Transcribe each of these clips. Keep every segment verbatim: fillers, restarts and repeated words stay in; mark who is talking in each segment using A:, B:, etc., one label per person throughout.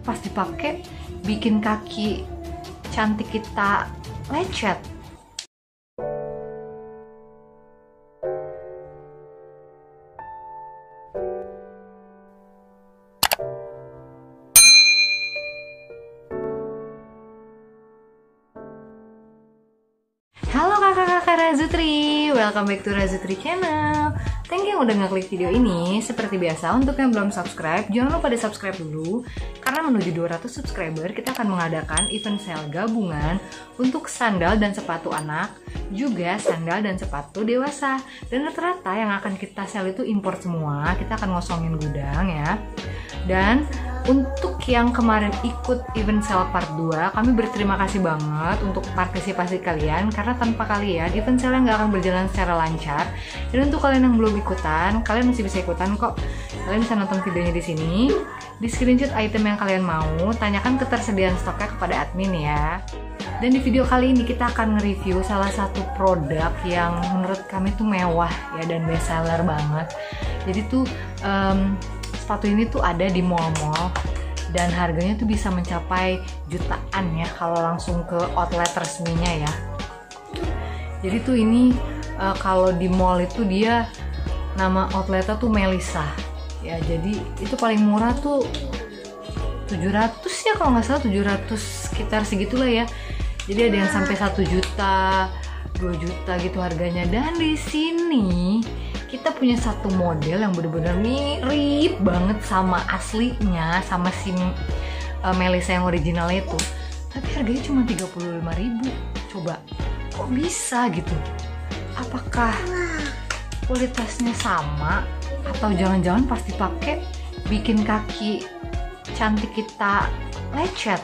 A: pas dipakai bikin kaki cantik kita lecet. Halo kakak-kakak Razutri, welcome back to Razutri channel. Thank you udah ngeklik video ini. Seperti biasa, untuk yang belum subscribe, jangan lupa di subscribe dulu. Karena menuju dua ratus subscriber, kita akan mengadakan event sale gabungan untuk sandal dan sepatu anak, juga sandal dan sepatu dewasa. Dan rata-rata yang akan kita sale itu import semua. Kita akan ngosongin gudang ya. Dan untuk yang kemarin ikut event sale part dua, kami berterima kasih banget untuk partisipasi kalian. Karena tanpa kalian, event sale nggak akan berjalan secara lancar. Dan untuk kalian yang belum ikutan, kalian masih bisa ikutan kok. Kalian bisa nonton videonya di sini, di screenshot item yang kalian mau, tanyakan ketersediaan stoknya kepada admin ya. Dan di video kali ini kita akan nge-review salah satu produk yang menurut kami tuh mewah ya dan best seller banget. Jadi tuh um, sepatu ini tuh ada di mall-mall dan harganya tuh bisa mencapai jutaan ya kalau langsung ke outlet resminya ya. Jadi tuh ini uh, kalau di mall itu dia nama outletnya tuh Melisa ya. Jadi itu paling murah tuh tujuh ratus ya kalau nggak salah, tujuh ratus sekitar segitulah ya. Jadi ada yang sampai satu juta, dua juta gitu harganya. Dan di sini kita punya satu model yang bener-bener mirip banget sama aslinya, sama si uh, Melisa yang original itu. Tapi harganya cuma tiga puluh lima ribu. Coba, kok bisa gitu? Apakah kualitasnya sama? Atau jangan-jangan pas dipakai bikin kaki cantik kita lecet?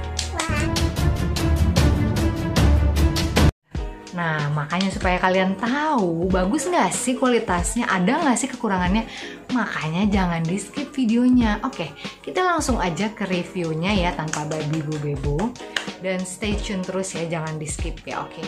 A: Nah, makanya supaya kalian tahu bagus nggak sih kualitasnya, ada nggak sih kekurangannya, makanya jangan di skip videonya. Oke, kita langsung aja ke reviewnya ya tanpa babi bu bebo. Dan stay tune terus ya, jangan di skip ya, oke?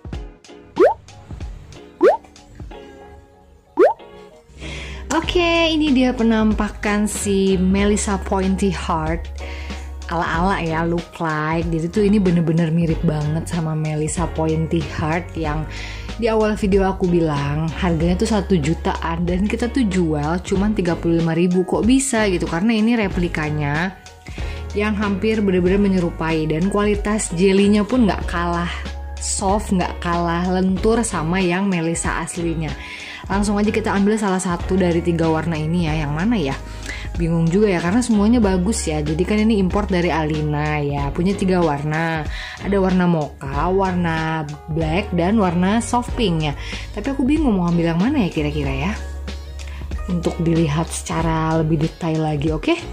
A: Oke, ini dia penampakan si Melisa Pointy Heart. Ala-ala ya, look like. Jadi tuh ini bener-bener mirip banget sama Melisa Pointy Heart yang di awal video aku bilang harganya tuh satu jutaan dan kita tuh jual cuman tiga puluh lima ribu. Kok bisa gitu? Karena ini replikanya yang hampir bener-bener menyerupai dan kualitas jelinya pun nggak kalah soft, nggak kalah lentur sama yang Melisa aslinya. Langsung aja kita ambil salah satu dari tiga warna ini ya. Yang mana ya? Bingung juga ya karena semuanya bagus ya. Jadi kan ini import dari Alina ya. Punya tiga warna. Ada warna mocha, warna black, dan warna soft pink ya. Tapi aku bingung mau ambil yang mana ya kira-kira ya. Untuk dilihat secara lebih detail lagi, oke? Okay?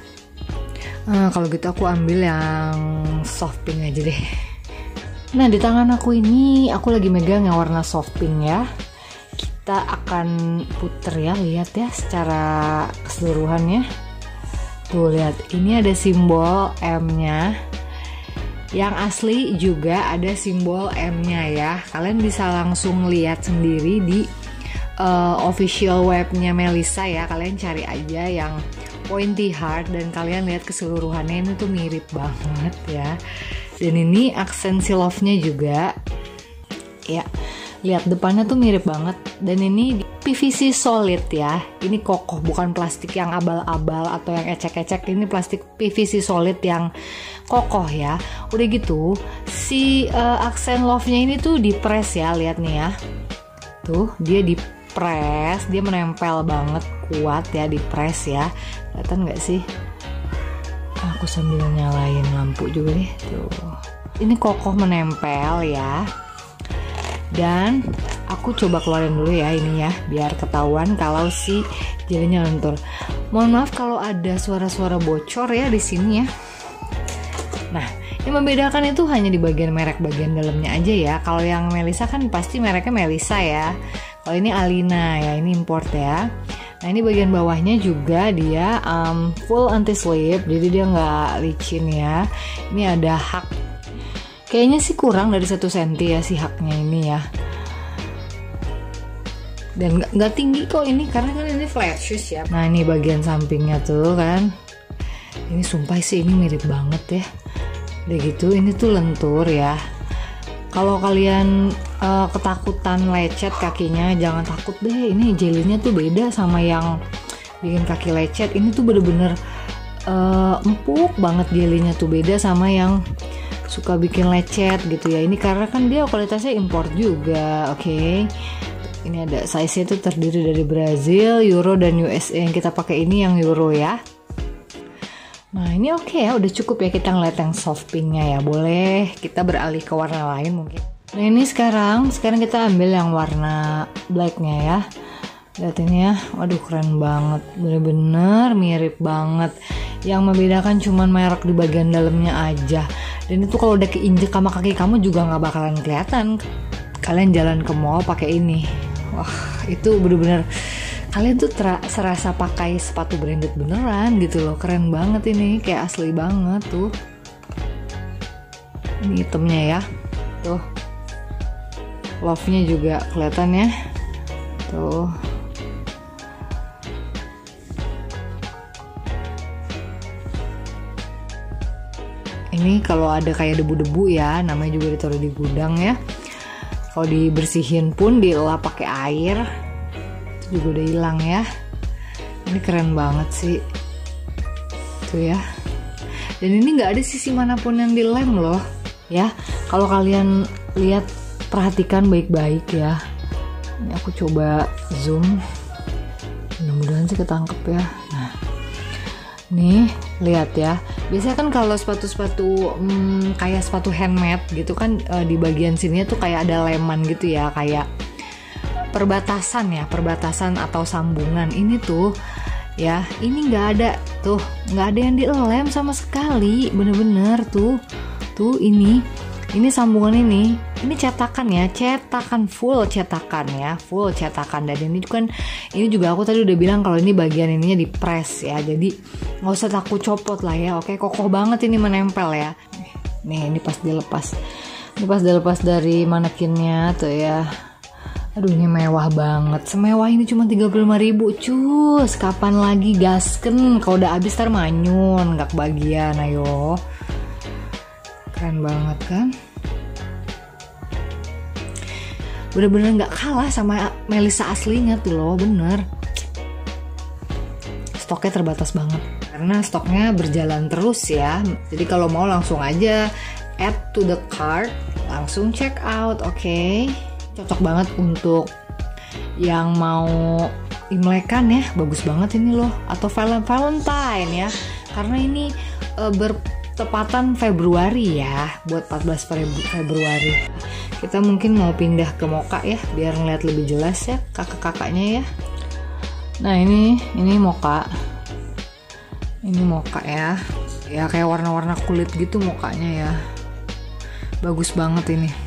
A: Nah, kalau gitu aku ambil yang soft pink aja deh. Nah, di tangan aku ini aku lagi megang yang warna soft pink ya. Kita akan puter ya, lihat ya secara keseluruhannya. Tuh lihat, ini ada simbol M-nya. Yang asli juga ada simbol M-nya ya. Kalian bisa langsung lihat sendiri di uh, official webnya Melisa ya. Kalian cari aja yang Pointy Heart dan kalian lihat keseluruhannya ini tuh mirip banget ya. Dan ini aksen silove-nya juga ya. Lihat depannya tuh mirip banget. Dan ini P V C solid ya. Ini kokoh, bukan plastik yang abal-abal atau yang ecek-ecek. Ini plastik P V C solid yang kokoh ya. Udah gitu si uh, aksen love-nya ini tuh di press ya. Lihat nih ya. Tuh dia di press, dia menempel banget, kuat ya di press ya. Kelihatan nggak sih? Aku sambil nyalain lampu juga deh. Tuh. Ini kokoh menempel ya. Dan aku coba keluarin dulu ya ini ya, biar ketahuan kalau si jelinya lentur. Mohon maaf kalau ada suara-suara bocor ya di sini ya. Nah, yang membedakan itu hanya di bagian merek bagian dalamnya aja ya. Kalau yang Melisa kan pasti mereknya Melisa ya. Kalau ini Alina ya, ini import ya. Nah, ini bagian bawahnya juga dia um, full anti slip, jadi dia nggak licin ya. Ini ada hak. Kayaknya sih kurang dari satu senti ya si haknya ini ya. Dan nggak tinggi kok ini karena kan ini flat shoes ya. Nah ini bagian sampingnya tuh kan. Ini sumpah sih ini mirip banget ya. Udah gitu ini tuh lentur ya. Kalau kalian uh, ketakutan lecet kakinya, jangan takut deh. Ini jelinya tuh beda sama yang bikin kaki lecet. Ini tuh bener-bener uh, empuk banget jelinya tuh, beda sama yang suka bikin lecet gitu ya. Ini karena kan dia kualitasnya import juga, oke. Okay? Ini ada size-nya tuh terdiri dari Brazil, Euro, dan U S A. Yang kita pakai ini yang Euro ya. Nah ini oke okay ya, udah cukup ya kita ngeliat yang soft pinknya ya. Boleh kita beralih ke warna lain mungkin. Nah ini sekarang, sekarang kita ambil yang warna blacknya ya. Lihat ini ya, waduh keren banget, bener-bener mirip banget. Yang membedakan cuman merek di bagian dalamnya aja. Dan itu kalau udah keinjek sama kaki kamu juga nggak bakalan kelihatan. Kalian jalan ke mall pakai ini, wah itu bener-bener kalian tuh ter- serasa pakai sepatu branded beneran gitu loh. Keren banget ini, kayak asli banget tuh. Ini hitamnya ya, tuh love-nya juga kelihatan ya, tuh. Ini kalau ada kayak debu-debu ya, namanya juga ditaruh di gudang ya. Kalau dibersihin pun dielap pakai air, itu juga udah hilang ya. Ini keren banget sih, tuh ya. Dan ini nggak ada sisi manapun yang dilem loh, ya. Kalau kalian lihat, perhatikan baik-baik ya. Ini aku coba zoom, mudah-mudahan sih ketangkep ya. Nah, nih lihat ya. Biasanya kan kalau sepatu-sepatu hmm, kayak sepatu handmade gitu kan, e, di bagian sini tuh kayak ada leman gitu ya, kayak perbatasan ya, perbatasan atau sambungan. Ini tuh ya, ini nggak ada tuh, nggak ada yang dilem sama sekali, bener-bener tuh, tuh ini, ini sambungan ini, ini cetakan ya, cetakan full cetakan ya, full cetakan. Dan ini kan, ini juga aku tadi udah bilang kalau ini bagian ininya di press ya, jadi nggak usah takut copot lah ya. Oke, kokoh banget ini menempel ya. Nih, ini pas dilepas, ini pas dilepas dari manekinnya tuh ya. Aduh ini mewah banget, semewah ini cuma tiga puluh lima ribu cus. Kapan lagi gasken, kalau udah habis ntar manyun, nggak kebagian. Ayo, keren banget kan, bener-bener nggak kalah sama Melisa aslinya tuh loh, bener. Stoknya terbatas banget karena stoknya berjalan terus ya. Jadi kalau mau langsung aja add to the cart, langsung check out. Oke, okay? Cocok banget untuk yang mau imlekan ya, bagus banget ini loh. Atau Valentine ya, karena ini uh, bertepatan Februari ya, buat empat belas Februari. Kita mungkin mau pindah ke mocha ya, biar ngeliat lebih jelas ya kakak-kakaknya ya. Nah ini, ini mocha, ini mocha ya, ya kayak warna-warna kulit gitu mukanya ya, bagus banget ini.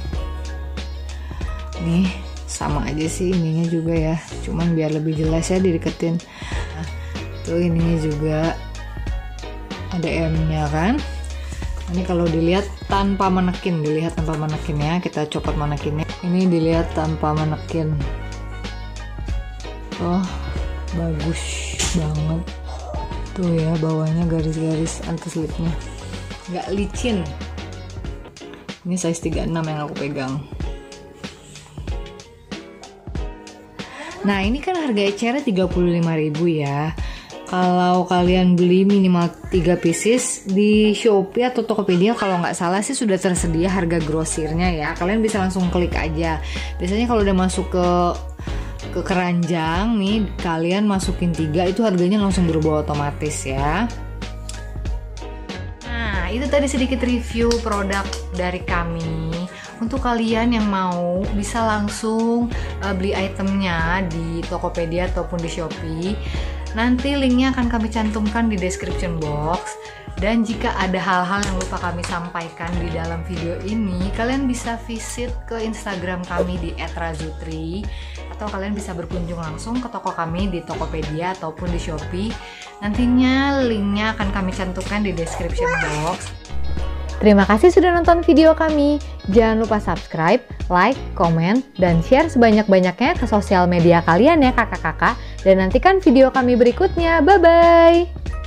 A: Nih sama aja sih ininya juga ya, cuman biar lebih jelas ya dideketin. Nah, tuh ininya juga ada M-nya kan. Ini kalau dilihat tanpa manekin, dilihat tanpa manekin ya, kita copot manekinnya. Ini dilihat tanpa manekin. Oh, bagus banget. Tuh ya bawahnya garis-garis anti slipnya, nggak licin. Ini size tiga puluh enam yang aku pegang. Nah ini kan harga ecernya tiga puluh lima ribu ya. Kalau kalian beli minimal tiga pieces di Shopee atau Tokopedia, kalau nggak salah sih sudah tersedia harga grosirnya ya. Kalian bisa langsung klik aja. Biasanya kalau udah masuk ke ke keranjang nih, kalian masukin tiga, itu harganya langsung berubah otomatis ya. Nah itu tadi sedikit review produk dari kami. Untuk kalian yang mau bisa langsung uh, beli itemnya di Tokopedia ataupun di Shopee. Nanti linknya akan kami cantumkan di description box. Dan jika ada hal-hal yang lupa kami sampaikan di dalam video ini, kalian bisa visit ke Instagram kami di et razutri, atau kalian bisa berkunjung langsung ke toko kami di Tokopedia ataupun di Shopee. Nantinya linknya akan kami cantumkan di description box.
B: Terima kasih sudah nonton video kami. Jangan lupa subscribe, like, komen, dan share sebanyak-banyaknya ke sosial media kalian ya kakak-kakak. Dan nantikan video kami berikutnya. Bye-bye!